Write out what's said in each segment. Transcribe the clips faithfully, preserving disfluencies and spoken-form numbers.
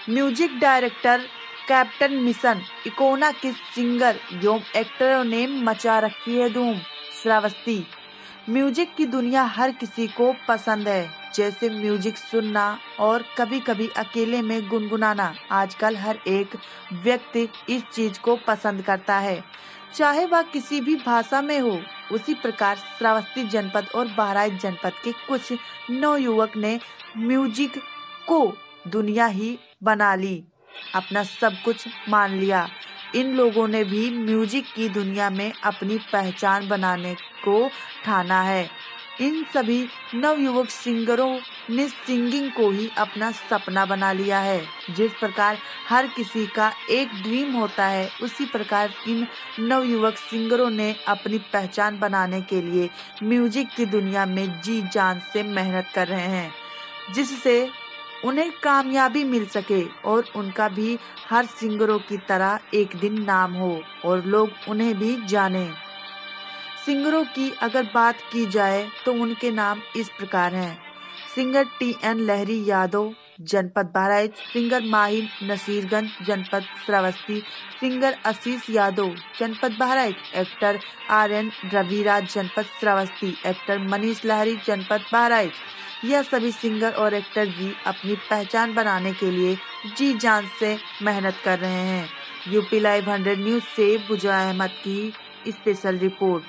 Music director captain mission, इकोना के singer एवं एक्टरों ने मचा रखी है धूम। श्रावस्ती। म्यूजिक की दुनिया हर किसी को पसंद है, जैसे म्यूजिक सुनना और कभी कभी अकेले में गुनगुनाना। आजकल हर एक व्यक्ति इस चीज को पसंद करता है, चाहे वह किसी भी भाषा में हो। उसी प्रकार श्रावस्ती जनपद और बहराइच जनपद के कुछ नवयुवक ने म्यूजिक को दुनिया ही बना ली, अपना सब कुछ मान लिया। इन लोगों ने भी म्यूजिक की दुनिया में अपनी पहचान बनाने को ठाना है। इन सभी नवयुवक सिंगरों ने सिंगिंग को ही अपना सपना बना लिया है। जिस प्रकार हर किसी का एक ड्रीम होता है, उसी प्रकार इन नवयुवक सिंगरों ने अपनी पहचान बनाने के लिए म्यूजिक की दुनिया में जी जान से मेहनत कर रहे हैं, जिससे उन्हें कामयाबी मिल सके और उनका भी हर सिंगरों की तरह एक दिन नाम हो और लोग उन्हें भी जाने। सिंगरों की अगर बात की जाए तो उनके नाम इस प्रकार हैं: singer T N Lahari Yadav, जनपद बहराइच; सिंगर माहिम नसीरगंज, जनपद श्रावस्ती; सिंगर आशीष यादव, जनपद Bahraich; actor R N Raviraj, जनपद श्रावस्ती; एक्टर मनीष लहरी, जनपद बहराइच। यह सभी सिंगर और एक्टर जी अपनी पहचान बनाने के लिए जी जान से मेहनत कर रहे हैं। यूपी लाइव हंड्रेड न्यूज से बुजा अहमद की स्पेशल रिपोर्ट।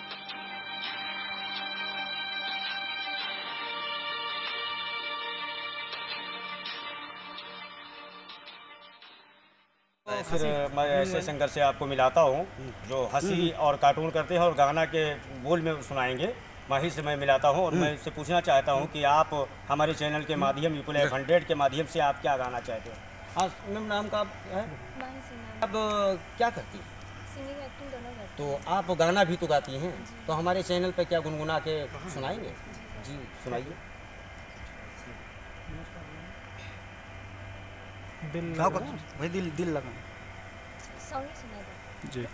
फिर मैं ऐसे सिंगर से आपको मिलाता हूँ जो हंसी और कार्टून करते हैं और गाना के बोल में सुनाएंगे। वहीं से मैं मिलाता हूँ और मैं इससे पूछना चाहता हूँ कि आप हमारे चैनल के माध्यम यूपी लाइव हंड्रेड के माध्यम से आप क्या गाना चाहते हो? हाँ मैम, नाम का है? आप क्या करती हैं? सिंगिंग एक्टिंग दोनों करती तो आप गाना भी तो गाती हैं, तो हमारे चैनल पे क्या गुनगुना के सुनाएंगे? जी सुनाइए। दिल भाई दिल दिल लगा सॉन्ग सुना दो जी।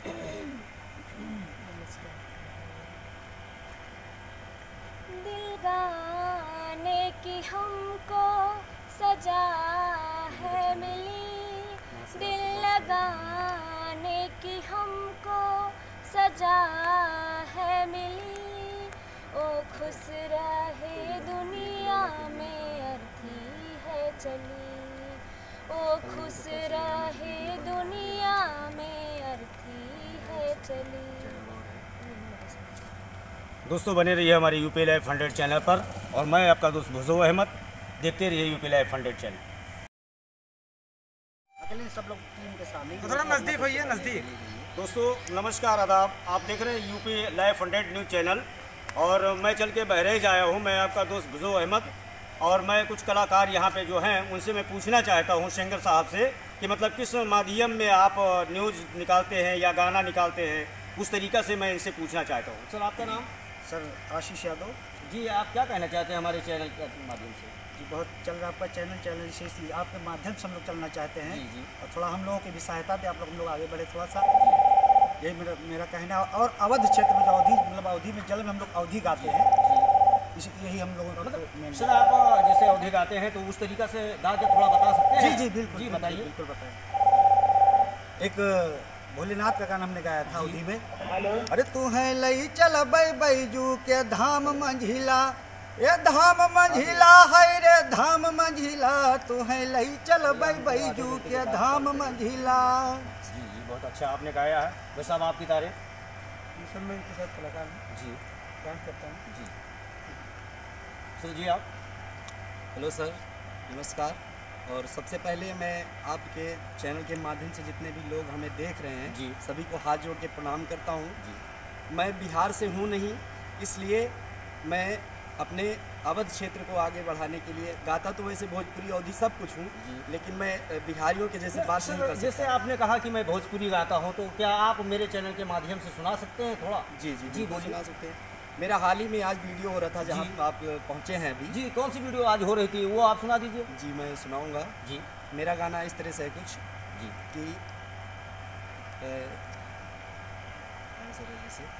दिल गाने की हमको सजा है मिली, दिल लगाने की हमको सजा है मिली। ओ खुश रहे दुनिया में अर्थी है चली, ओ खुश रहे दुनिया में अर्थी है चली। दोस्तों बने रहिए हमारे यूपी लाइव हंड्रेड चैनल पर और मैं आपका दोस्त भुजो अहमद। देखते रहिए यूपी लाइव हंड्रेड चैनल। सब लोग टीम के सामने थोड़ा नज़दीक होइए, नज़दीक। दोस्तों नमस्कार, आदाब। आप देख रहे हैं UP live hundred news channel और मैं चल के बहराइच आया हूँ। मैं आपका दोस्त भुजो अहमद और मैं कुछ कलाकार यहाँ पे जो हैं उनसे मैं पूछना चाहता हूँ सिंगर साहब से कि मतलब किस माध्यम में आप न्यूज़ निकालते हैं या गाना निकालते हैं, उस तरीक़ा से मैं इनसे पूछना चाहता हूँ। सर आपका नाम? सर आशीष यादव जी, आप क्या कहना चाहते हैं हमारे चैनल के माध्यम से? जी, बहुत चल रहा आपका चैनल चैनल से इसलिए आपके माध्यम से हम लोग चलना चाहते हैं। जी जी। और थोड़ा हम लोगों की भी सहायता दे, आप लोग हम लोग आगे बढ़े थोड़ा सा, यही मेरा मेरा कहना है। और अवध क्षेत्र में जो अवधि मतलब अवधि में जल में हम लोग अवधि गाते हैं, इसी यही हम लोगों का मतलब सर आप जैसे अवधि गाते हैं तो उस तरीक़ा से गा के थोड़ा बता सकते हैं? जी जी बिल्कुल जी बताइए। बिल्कुल बताएं। एक भोलेनाथ का गाना हमने गाया था अवधि में। अरे तू है लई चल बई बैजू के धाम मंझिला, ये धाम मंझिला है रे धाम मंझिला, तू है लई चल बई बैजू के धाम मंझिला। जी जी, बहुत अच्छा आपने गाया है। वैसे अब आपकी तारीफ? सर मैं इनके साथ कलाकार हूँ जी, डांस करता हूँ जी। सर जी आप? हेलो सर, नमस्कार। और सबसे पहले मैं आपके चैनल के माध्यम से जितने भी लोग हमें देख रहे हैं जी, सभी को हाथ जोड़ के प्रणाम करता हूँ। जी। मैं बिहार से हूँ नहीं, इसलिए मैं अपने अवध क्षेत्र को आगे बढ़ाने के लिए गाता तो वैसे भोजपुरी अवधि सब कुछ हूँ, लेकिन मैं बिहारियों के जैसे बात नहीं कर सकता। जैसे आपने कहा कि मैं भोजपुरी गाता हूँ, तो क्या आप मेरे चैनल के माध्यम से सुना सकते हैं थोड़ा? जी जी जी बोल सुना सकते हैं। मेरा हाल ही में आज वीडियो हो रहा था जहाँ आप पहुँचे हैं अभी। जी, कौन सी वीडियो आज हो रही थी वो आप सुना दीजिए। जी मैं सुनाऊँगा। जी, मेरा गाना इस तरह से है कुछ जी कि जैसे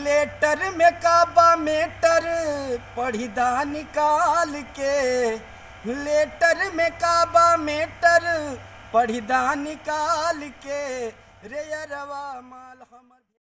लेटर में काबा मेटर पढ़ी दा निकाल के, लेटर में काबा मेटर पढ़िदा निकाल के रे अरवा।